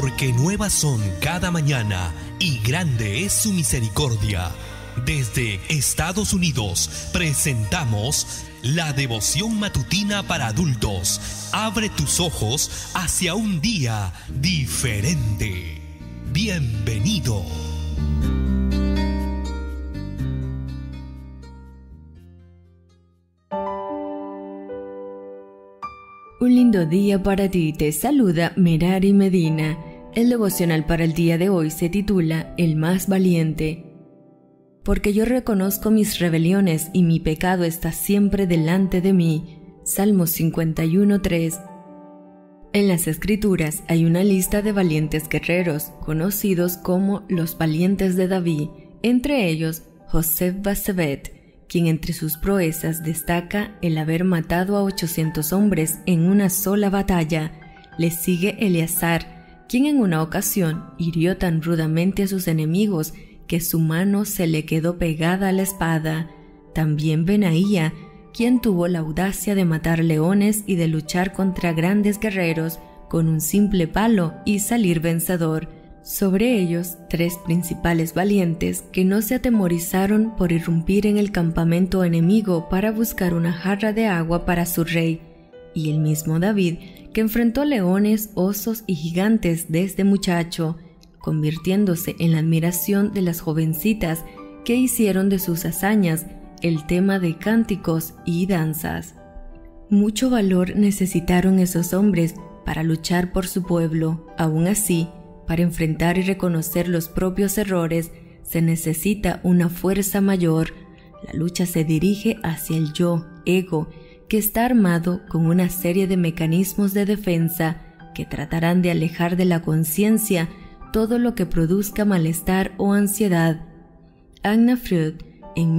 porque nuevas son cada mañana y grande es su misericordia. Desde Estados Unidos presentamos la devoción matutina para adultos. Abre tus ojos hacia un día diferente. Bienvenido. Un lindo día para ti, te saluda Merari Medina. El devocional para el día de hoy se titula El más valiente. Porque yo reconozco mis rebeliones y mi pecado está siempre delante de mí. Salmos 51:3. En las Escrituras hay una lista de valientes guerreros, conocidos como los valientes de David, entre ellos Joseph Basebet, quien entre sus proezas destaca el haber matado a 800 hombres en una sola batalla. Le sigue Eleazar, quien en una ocasión hirió tan rudamente a sus enemigos que su mano se le quedó pegada a la espada. También Benaía, quien tuvo la audacia de matar leones y de luchar contra grandes guerreros con un simple palo y salir vencedor. Sobre ellos, tres principales valientes que no se atemorizaron por irrumpir en el campamento enemigo para buscar una jarra de agua para su rey, y el mismo David, que enfrentó leones, osos y gigantes desde muchacho, convirtiéndose en la admiración de las jovencitas que hicieron de sus hazañas el tema de cánticos y danzas. Mucho valor necesitaron esos hombres para luchar por su pueblo. Aún así, para enfrentar y reconocer los propios errores, se necesita una fuerza mayor. La lucha se dirige hacia el yo, ego, que está armado con una serie de mecanismos de defensa que tratarán de alejar de la conciencia todo lo que produzca malestar o ansiedad. Anna Freud, en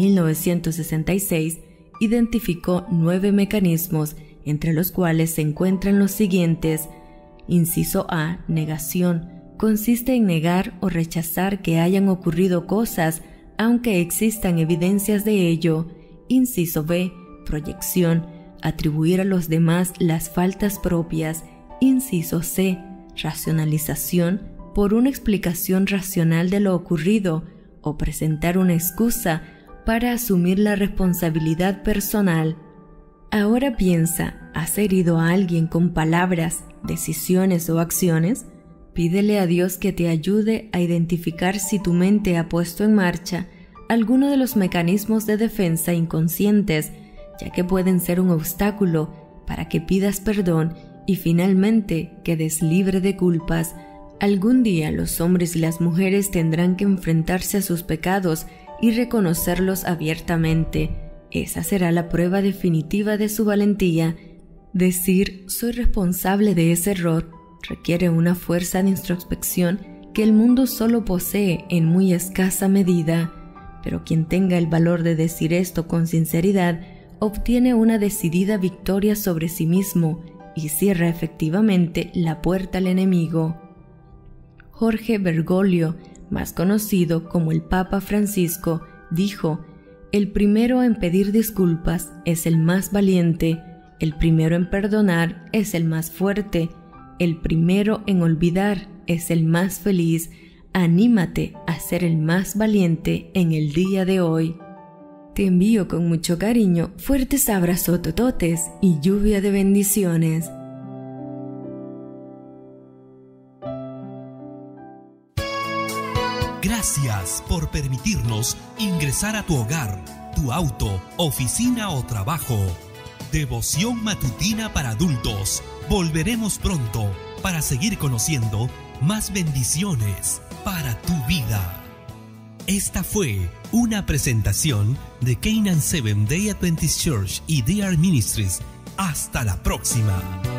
1966, identificó 9 mecanismos, entre los cuales se encuentran los siguientes. Inciso A, negación. Consiste en negar o rechazar que hayan ocurrido cosas, aunque existan evidencias de ello. Inciso B, proyección. Atribuir a los demás las faltas propias. Inciso C, racionalización. Por una explicación racional de lo ocurrido, o presentar una excusa para asumir la responsabilidad personal. Ahora piensa, ¿has herido a alguien con palabras, decisiones o acciones? Pídele a Dios que te ayude a identificar si tu mente ha puesto en marcha alguno de los mecanismos de defensa inconscientes, ya que pueden ser un obstáculo para que pidas perdón y finalmente quedes libre de culpas. Algún día los hombres y las mujeres tendrán que enfrentarse a sus pecados y reconocerlos abiertamente. Esa será la prueba definitiva de su valentía. Decir soy responsable de ese error requiere una fuerza de introspección que el mundo solo posee en muy escasa medida, pero quien tenga el valor de decir esto con sinceridad obtiene una decidida victoria sobre sí mismo y cierra efectivamente la puerta al enemigo. Jorge Bergoglio, más conocido como el Papa Francisco, dijo: el primero en pedir disculpas es el más valiente, el primero en perdonar es el más fuerte, el primero en olvidar es el más feliz. Anímate a ser el más valiente en el día de hoy. Te envío con mucho cariño fuertes abrazos tototes y lluvia de bendiciones. Gracias por permitirnos ingresar a tu hogar, tu auto, oficina o trabajo. Devoción matutina para adultos. Volveremos pronto para seguir conociendo más bendiciones para tu vida. Esta fue una presentación de Canaan Seventh Day Adventist Church y DR Ministries. Hasta la próxima.